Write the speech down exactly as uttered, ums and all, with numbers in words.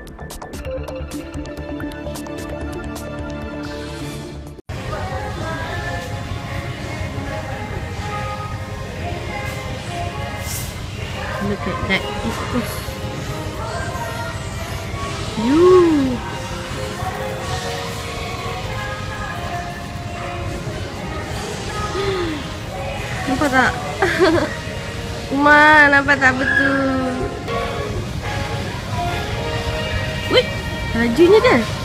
Look at that couscous. You. Nampak tak? Uma, nampak tak betul? Wih, lajunya dia.